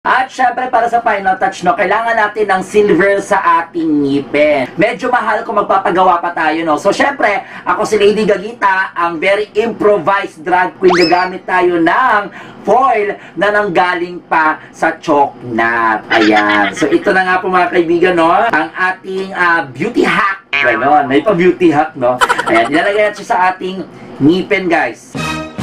At syempre para sa final touch, no, kailangan natin ng silver sa ating ngipin. Medyo mahal kung magpapagawa pa tayo, no. So syempre, ako si Lady Gagita, ang very improvised drag queen. Gagamit tayo ng foil na nanggaling pa sa chalk nut. Ayan. So ito na nga po mga kaibigan, no, ang ating beauty hack. Ganon, may pa beauty hack, no. Ayan, ilalagay natin sa ating ngipin, guys.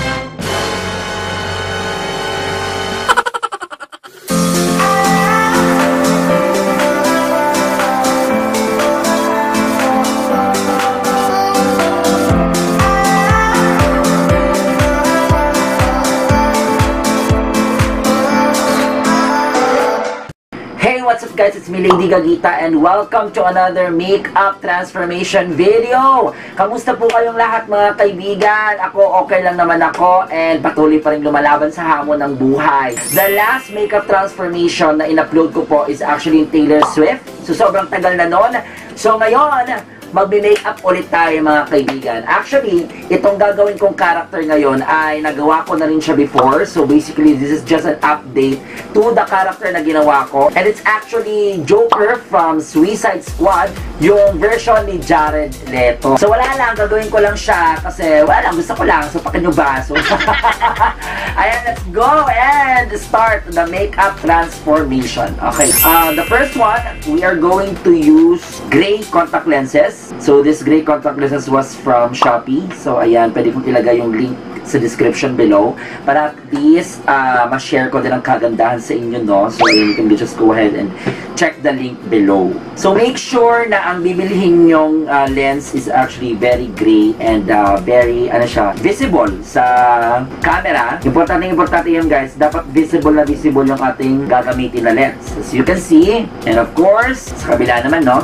What's up guys, it's me Lady Gagita and welcome to another makeup transformation video. Kamusta po kayong lahat mga kaibigan? Ako okay lang naman ako and patuloy pa rin lumalaban sa hamon ng buhay. The last makeup transformation na in-upload ko po is actually in Taylor Swift. So sobrang tagal na nun. So ngayon, magbe-makeup ulit tayo mga kaibigan. Actually, itong gagawin kong character ngayon ay nagawa ko na rin siya before. So basically, this is just an update to the character na ginawa ko. And it's actually Joker from Suicide Squad, yung version ni Jared Leto. So wala lang, gagawin ko lang siya kasi wala lang, gusto ko lang. So pakin nyo ba? So, ayan, let's go and start the makeup transformation. Okay, the first one, we are going to use gray contact lenses. So this gray contact lenses was from Shopee. So ayan, pwede kong ilagay yung link sa description below para at least ma-share ko din ang kagandahan sa inyo, no? So you can just go ahead and check the link below. So make sure na ang bibilhin yung lens is actually very gray and very visible sa camera. Importante yun guys, dapat visible na visible yung ating gagamitin na lens. As you can see, and of course sa kabila naman, no?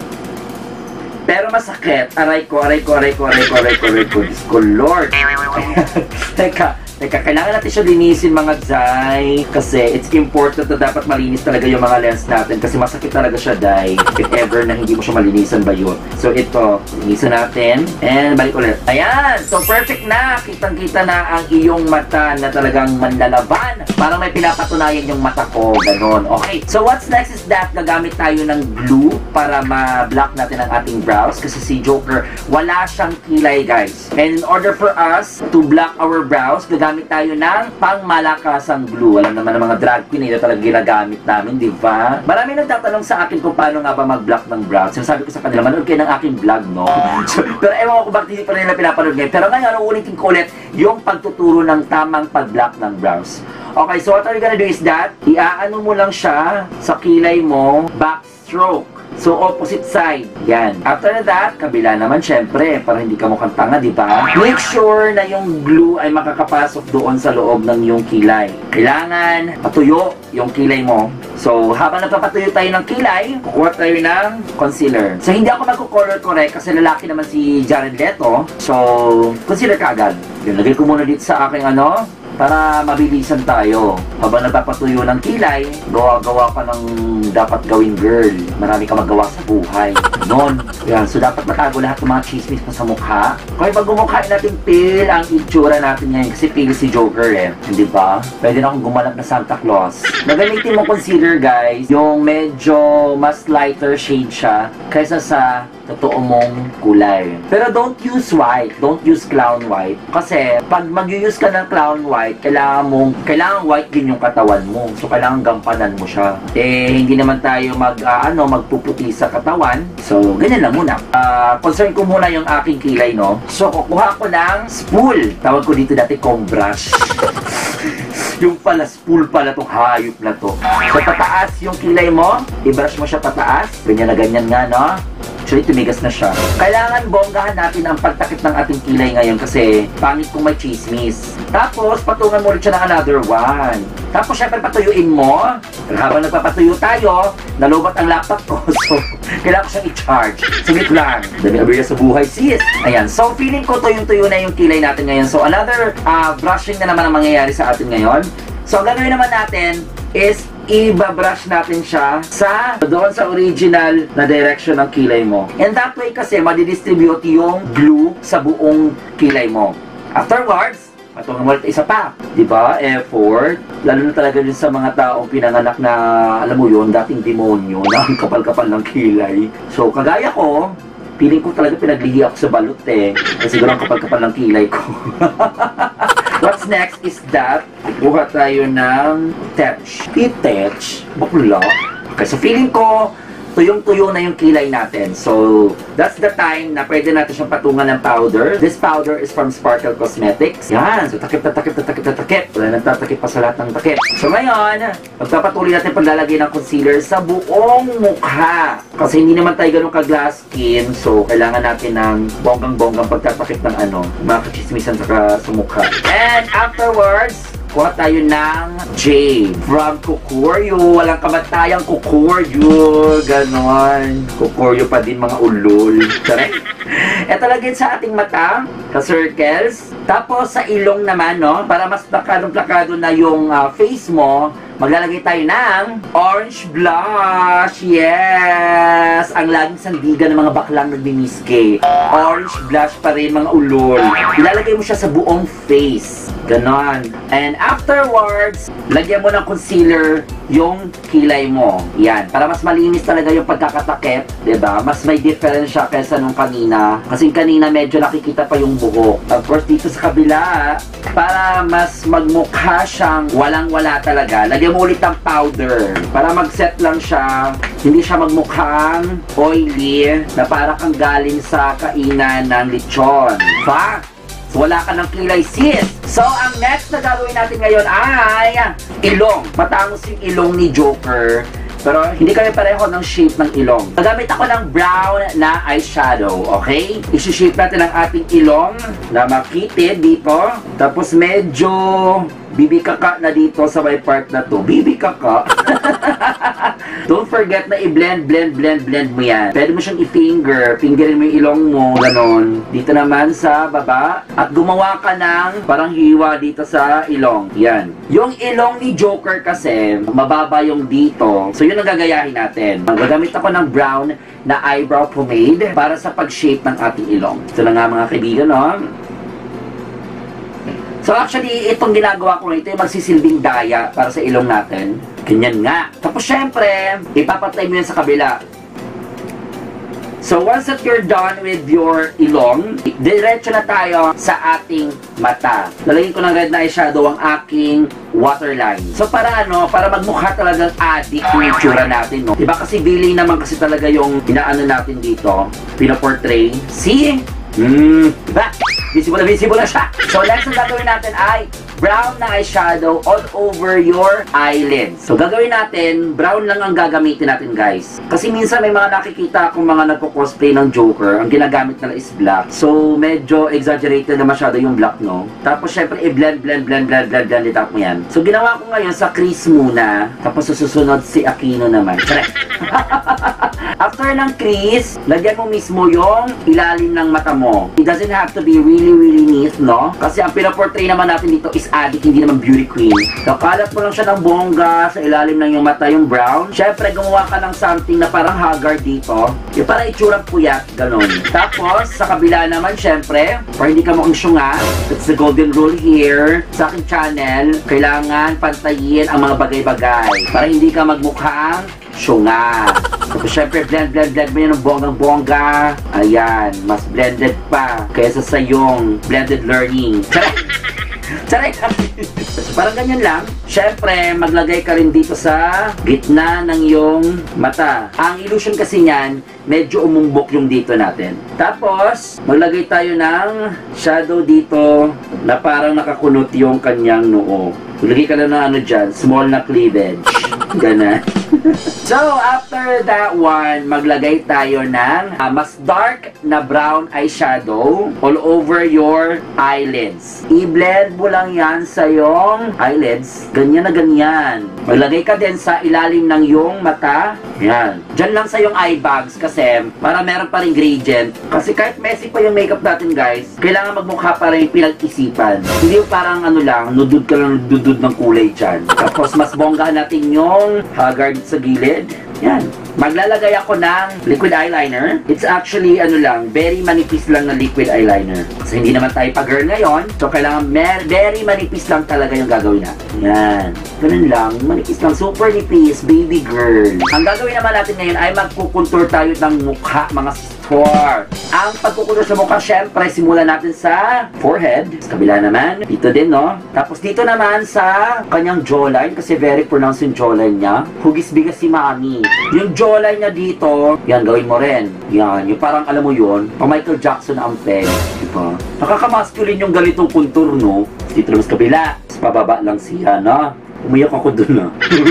Pero masakit. Aray ko. Diyos ko, Lord. Teka, kailangan natin siya linisin mga Day. Kasi it's important na dapat malinis talaga yung mga lens natin. Kasi masakit talaga siya, Day. If ever na hindi mo siya malinisan ba yun. So ito, linisan natin. And balik ulit. Ayan! So perfect na. Kitang-kita na ang iyong mata na talagang manlalaban. Parang may pinapatunayan yung mata ko. Ganon. Okay. So what's next is that gagamit tayo ng glue para ma-block natin ang ating brows. Kasi si Joker, wala siyang kilay, guys. And in order for us to block our brows, gagamit tayo ng pangmalakasang glue. Alam naman ng mga drag queen, ito talaga ginagamit namin, di ba? Marami nagtatanong sa akin kung paano nga ba mag-block ng brows. Sinasabi ko sa kanila, manood kayo ng aking vlog, no? So, pero ewan ko bakit hindi pa nila pinapanood ngayon. Pero ngayon, uulitin ko ulit yung pagtuturo ng tamang pag-block ng brows. Okay, so what are you gonna do is that, iaano mo lang siya sa kilay mo, backstroke. So, opposite side. Yan. After that, kabila naman, syempre, para hindi ka mukhang tanga, di ba? Make sure na yung glue ay makakapasok doon sa loob ng yung kilay. Kailangan patuyo yung kilay mo. So, habang nagpapatuyo tayo ng kilay, kukuha tayo ng concealer. So, hindi ako magko-color correct kasi lalaki naman si Jared Leto. So, concealer ka agad. Yun, lagay ko muna dito sa aking para mabilisan tayo. Habang nagpapatuyo ng kilay, gawa-gawa ka ng dapat gawing girl. Marami ka magawa sa buhay. Noon. Yan. So, dapat matago lahat ng mga chismis mo sa mukha. Kaya pag gumukhain natin pale ang itsura natin ngayon kasi pale si Joker Hindi ba? Pwede na akong gumalap na Santa Claus. Nagamitin mo concealer, guys, yung medyo mas lighter shade siya kaysa sa totoo mong kulay. Pero don't use white. Don't use clown white. Kasi pag mag-use ka ng clown white, kailangan white din yung katawan mo. So, kailangan gampanan mo siya. Eh, hindi naman tayo magpuputi sa katawan. So, ganyan lang muna. Concern ko muna yung aking kilay, no? So, kukuha ko ng spool. Tawag ko dito dati comb brush. Yung pala, spool pala tong hayop na to. So, pataas yung kilay mo. I-brush mo siya pataas. Ganyan na ganyan nga, no? Actually, tumigas na siya. Kailangan bonggahan natin ang pagtakip ng ating kilay ngayon kasi pangit kung may chismis. Tapos, patungan mo ulit siya ng another one. Tapos, syempre, patuyuin mo. Habang nagpapatuyo tayo, nalubat ang laptop ko. So, kailangan ko siyang i-charge. Saglit lang. Dami abirya sa buhay, sis. Ayan. So, feeling ko tuyong-tuyo na yung kilay natin ngayon. So, another brushing na naman ang mangyayari sa atin ngayon. So, ang gagawin naman natin is i-brush natin siya doon sa original na direction ng kilay mo. And that way kasi, madidistribute yung glue sa buong kilay mo. Afterwards, Patungan mo ulit isa pa. Diba? Effort. Lalo na talaga din sa mga taong pinanganak na, alam mo yun, dating demonyo na ang kapal-kapal ng kilay. So, kagaya ko, feeling ko talaga pinaglihi ako sa balut eh. Kasi siguro ang kapal-kapal ng kilay ko. What's next is that, kuha tayo ng tetch. Tetch? Bakla? Okay, so feeling ko, tuyong-tuyo na yung kilay natin. So, that's the time na pwede natin siyang patungan ng powder. This powder is from Sparkle Cosmetics. Yan. So, takip na takip na takip na takip. Wala nang tatakip pa sa lahat ng takip. So, ngayon, magpapatuloy natin paglalagay ng concealer sa buong mukha. Kasi hindi naman tayo ganun ka-glass skin. So, kailangan natin ng bonggang-bonggang pagtatakip ng mga kachismisan sa mukha. And afterwards, kuha tayo ng jade from Kukuryo. Walang kamatayang Kukuryo. Ganon. Kukuryo pa din mga ulol. Correct? Ito lagyan sa ating mata, sa circles. Tapos sa ilong naman, no? Para mas plakadong-plakado na yung face mo, maglalagay tayo ng orange blush. Yes! Ang laging sandigan ng mga baklang nagmimiske. Orange blush pa rin, mga ulol. Ilalagay mo siya sa buong face. Ganon. And afterwards, lagyan mo ng concealer yung kilay mo. Yan. Para mas malinis talaga yung pagkakatakip. Diba? Mas may difference siya kaysa nung kanina. Kasi kanina medyo nakikita pa yung buhok. Of course, dito sa kabila, para mas magmukha siyang walang-wala talaga, lagyan mo ulit ng powder. Para mag-set lang siya. Hindi siya magmukhang oily na para kang galing sa kainan ng lechon. Fact! Wala ka ng kilay, sis. So, ang next na gagawin natin ngayon ay ilong. Matangos yung ilong ni Joker. Pero hindi kami pareho ng shape ng ilong. Nagamit ako ng brown na eyeshadow, okay? Isi-shape natin ang ating ilong na makitid dito. Tapos medyo bibi kaka na dito sa may part na to. Bibi kaka. Don't forget na i-blend mo yan. Pwede mo siyang i-finger. Fingerin mo yung ilong mo. Ganon. Dito naman sa baba. At gumawa ka ng parang hiwa dito sa ilong. Yan. Yung ilong ni Joker kasi, mababa yung dito. So yun ang gagayahin natin. Gagamit ako ng brown na eyebrow pomade para sa pag-shape ng ating ilong. Ito na nga mga kaibigan, no? So actually, itong ginagawa ko ito yung magsisilbing daya para sa ilong natin. Ganyan nga. Tapos syempre, ipapatay mo yan sa kabila. So once that you're done with your ilong, diretso na tayo sa ating mata. Lalagyan ko ng red na eyeshadow ang aking waterline. So para para magmukha talagang addict yung itsura natin, no? Diba kasi billing naman kasi talaga yung inaano natin dito, pinaportray. See? Diba? Visible na siya. So, next na gagawin natin ay brown na eyeshadow all over your eyelids. So, gagawin natin, brown lang ang gagamitin natin, guys. Kasi minsan may mga nakikita akong mga nagpo-cosplay ng Joker, ang ginagamit nila is black. So, medyo exaggerated na masyado yung black, no? Tapos, syempre, i-blend it up mo yan. So, ginawa ko ngayon sa crease muna. Tapos, susunod si Aquino naman. Correct. After ng crease, lagyan mo mismo yung ilalim ng mata mo. It doesn't have to be really neat, no? Kasi ang pinaportray naman natin dito is addict, hindi naman beauty queen. Nakalat mo lang siya ng bongga sa ilalim ng yung mata, yung brown. Syempre, gumawa ka ng something na parang haggard dito. Yung parang itsurang puyat, ganun. Tapos, sa kabila naman, syempre, para hindi ka mukhang syunga, that's the golden rule here. Sa aking channel, kailangan pantayin ang mga bagay-bagay para hindi ka magmukhang syunga. Tapos syempre, blend mo yan ng bonggang-bongga. Ayan, mas blended pa kaysa sa yung blended learning. Charay! So, parang ganyan lang. Syempre, maglagay ka rin dito sa gitna ng iyong mata. Ang illusion kasi niyan, medyo umumbok yung dito natin. Tapos, maglagay tayo ng shadow dito na parang nakakunot yung kanyang noo. Maglagay ka lang ng dyan, small na cleavage. Gana. So, after that one, maglagay tayo ng mas dark na brown eyeshadow all over your eyelids. I-blend mo lang yan sa yung eyelids. Ganyan na ganyan. Maglagay ka din sa ilalim ng yung mata. Yan. Diyan lang sa yung eye bags kasi para meron pa rin gradient. Kasi kahit messy pa yung makeup natin, guys, kailangan magmukha pa rin pinag-isipan. Hindi yung parang lang, nudud ka lang nudud ng kulay dyan. Tapos mas bonggahan natin yung haggard sa gilid. Yan. Maglalagay ako ng liquid eyeliner. It's actually, very manipis lang na liquid eyeliner. Kasi So, hindi naman tayo pa-girl ngayon. So, kailangan very manipis lang talaga yung gagawin natin. Yan. Ganun lang. Manipis lang. Super nipis. Baby girl. Ang gagawin naman natin ngayon ay magkukontour tayo ng mukha, mga store. Ang pagkukontour sa mukha, syempre, simulan natin sa forehead. Sa kabila naman. Dito din, no? Tapos dito naman sa kanyang jawline. Kasi very pronounced yung jawline niya. Hugis-bigas si Mami. Yung jawline niya dito, yan, gawin mo rin. Yan. Yung parang, alam mo yun, pa Michael Jackson ang peg. Diba? Nakakamasculine yung ganitong kontur, no? Dito naman sa kabila. Sa pababa lang siya, no? Umiyak ako dun, no?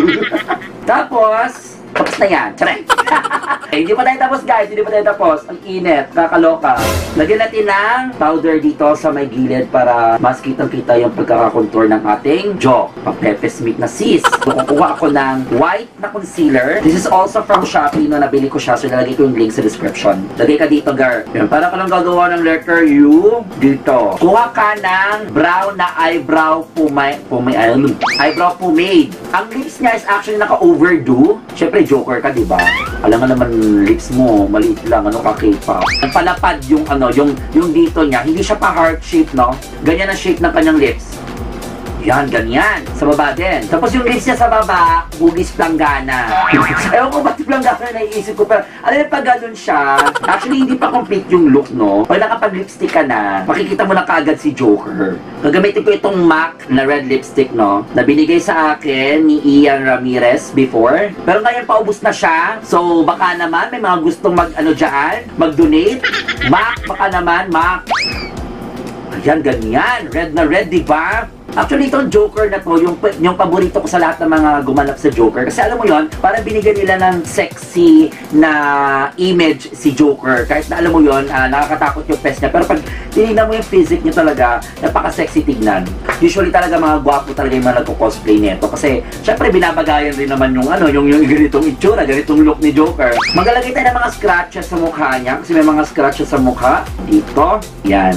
Tapos na yan. Charay! Hindi pa tayo tapos, guys. Hindi pa tayo tapos. Ang init. Kakaloka. Lagyan natin ng powder dito sa may gilid para mas kitang-kita yung pagkakakontour ng ating jaw. Pang-pepesmith na sis. So, kukuha ako ng white na concealer. This is also from Shopee. No, nabili ko siya. So, nalagay ko yung link sa description. Lagay ka dito, girl. Yan. Para ka lang gagawa ng letter U dito. Kuha ka ng brown na eyebrow eyebrow pomade. Ang lips niya is actually naka-overdo. Siyempre, Joker ka, diba? Alam nga naman, lips mo, maliit lang, ano ka, K-pop. Palapad yung, yung dito niya, hindi siya pa heart shape, no? Ganyan ang shape ng kanyang lips. Yan, ganyan. Sa baba din. Tapos yung lips niya sa baba, hugis planggana. Ewan ko ba't planggana naiisip ko, pero alam mo, pag ganun siya, actually, hindi pa complete yung look, no? Pag nakapag-lipstick ka na, makikita mo na kaagad si Joker. Gagamitin ko itong MAC na red lipstick, no? Na binigay sa akin ni Ian Ramirez before. Pero ngayon, paubos na siya. So, baka naman, may mga gustong dyan, mag-donate. MAC, baka naman, MAC. Ayan, ganyan. Red na red, diba? Actually, itong Joker na to, yung paborito ko sa lahat ng mga gumanap sa Joker. Kasi alam mo yon, parang binigyan nila ng sexy na image si Joker. Kahit na alam mo yon, nakakatakot yung face niya. Pero pag tinignan mo yung physique niya talaga, napaka-sexy tignan. Usually talaga mga gwapo talaga yung mga nagko-cosplay nito. Kasi, syempre, binabagayan rin naman yung ganitong itsura, ganitong look ni Joker. Maglalagay tayo ng mga scratches sa mukha niya. Kasi may mga scratches sa mukha. Dito. Yan.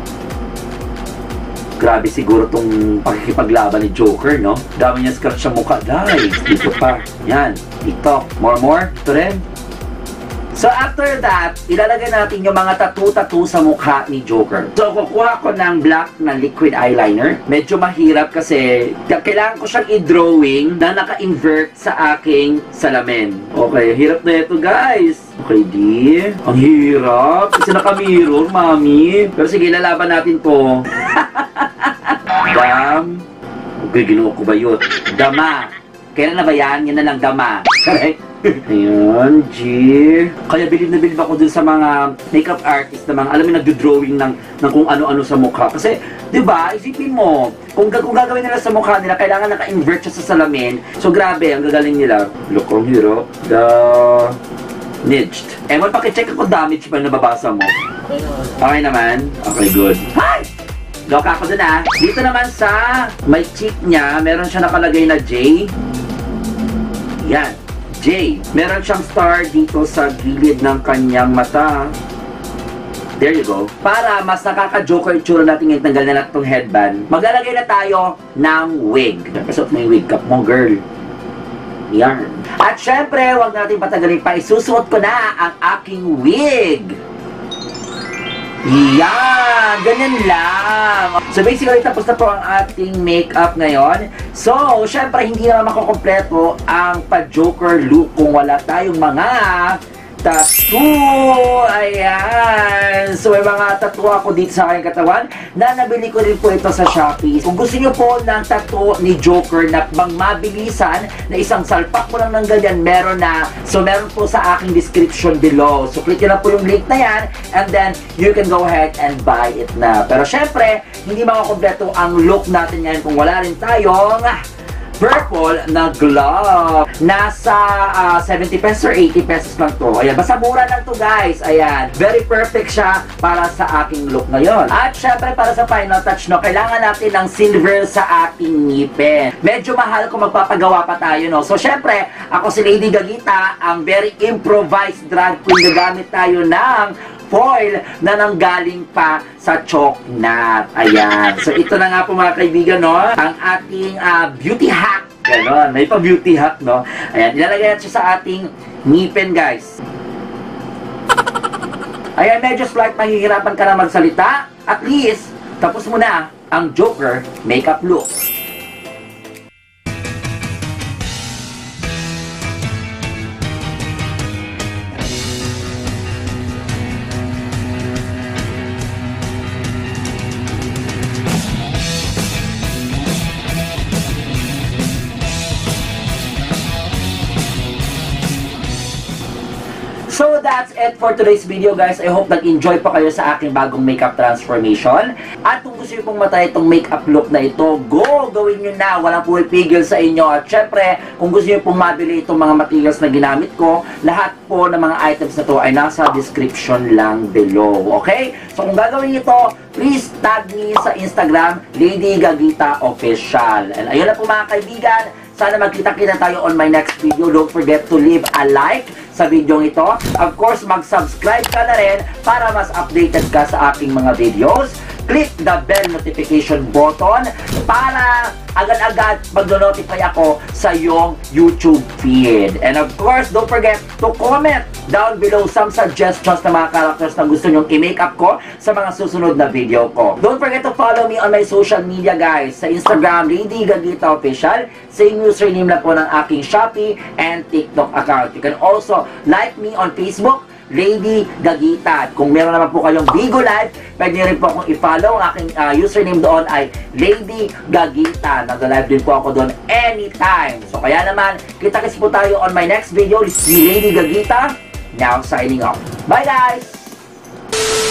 Grabe siguro tong pakikipaglaban ni Joker, no? Dami niya scratch sa mukha. Guys, dito pa. Yan. Dito. More. Ito rin. So, after that, ilalagay natin yung mga tattoo sa mukha ni Joker. So, kukuha ko ng black na liquid eyeliner. Medyo mahirap kasi kailangan ko siyang i-drawing na naka-invert sa aking salamin. Okay, hirap na ito, guys. Okay, di. Ang hirap. Kasi naka-mirror, mami. Pero sige, lalaban natin to. Dam. Okay, ginawa ko ba yun? Dama. Kailan na ba yan? Yan na lang, dama. Correct? Ayan, G. Kaya bilib na bilib ako dun sa mga makeup artist na mga, alam mo, nagdo-drawing ng kung ano-ano sa mukha. Kasi, di ba, isipin mo, kung gagawin nila sa mukha nila, kailangan naka-invert siya sa salamin. So, grabe, ang gagaling nila. Look, ang hirap. Nidged. Ewan, pakicheck ako damage pa nababasa mo. Okay naman? Okay, good. Hi! Loka ako dun, ah. Dito naman sa may cheek niya, meron siya nakalagay na J. Yan. J. Meron siyang star dito sa gilid ng kanyang mata. There you go. Para mas nakaka-joker itsura natin ngayon, tanggal na natin itong headband. Maglalagay na tayo ng wig. Pasok mo yung wig cap mo, girl. Yan. At syempre, huwag natin patagalin pa. Isusuot ko na ang aking wig. Yan! Ganyan lang! So basically, tapos na po ang ating makeup ngayon. So, syempre, hindi naman makukompleto ang pa-Joker look kung wala tayong mga tattoo! Ayan! So, may mga tattoo ako dito sa aking katawan na nabili ko rin po ito sa Shopee. Kung gusto nyo po ng tattoo ni Joker na bang mabilisan na isang salpak mo lang ng ganyan, meron na. So, meron po sa aking description below. So, click nyo na po yung link na yan and then you can go ahead and buy it na. Pero, syempre, hindi makakompleto ang look natin ngayon kung wala rin tayong purple na glove. Nasa 70 pesos or 80 pesos lang to. Ayan, basta mura lang to, guys. Ayan, very perfect siya para sa aking look ngayon. At syempre, para sa final touch, no, kailangan natin ng silver sa ating ngipin. Medyo mahal kung magpapagawa pa tayo, no. So, syempre, ako si Lady Gagita, ang very improvised drag queen. Nagamit tayo ng foil na nanggaling pa sa Choknat. Ayan. So, ito na nga po, mga kaibigan, no? Ang ating beauty hack. Ganon. May pa beauty hack, no? Ayan. Ilalagay natin siya sa ating ngipin, guys. Ayan, medyo slight mahihirapan ka na magsalita. At least, tapos mo na ang Joker makeup look. So that's it for today's video, guys. I hope nag-enjoy pa kayo sa aking bagong makeup transformation. At kung gusto nyo pong matry itong makeup look na ito, go! Gawin nyo na! Walang pumipigil sa inyo. At syempre, kung gusto nyo pong mabili itong mga materials na ginamit ko, lahat po ng mga items na to ay nasa description lang below. Okay? So kung gagawin ito, please tag me sa Instagram, Lady Gagita Official. And ayun na po mga kaibigan. Sana magkita-kita tayo on my next video. Don't forget to leave a like sa video ito. Of course, mag-subscribe ka na rin para mas updated ka sa aking mga videos. Click the bell notification button para agad-agad magno-notify ako sa iyong YouTube feed. And of course, don't forget to comment down below some suggestions na mga characters na gusto nyong i-makeup ko sa mga susunod na video ko. Don't forget to follow me on my social media, guys. Sa Instagram, Lady Gagita Official. Same username na po ng aking Shopee and TikTok account. You can also like me on Facebook, Lady Gagita. At kung meron naman po kayong Bigo Live, pwede rin po akong i-follow. Ang aking username doon ay Lady Gagita. Nag-live din po ako doon anytime. So kaya naman, kita-kits po tayo on my next video. This is Lady Gagita. Now signing off. Bye guys!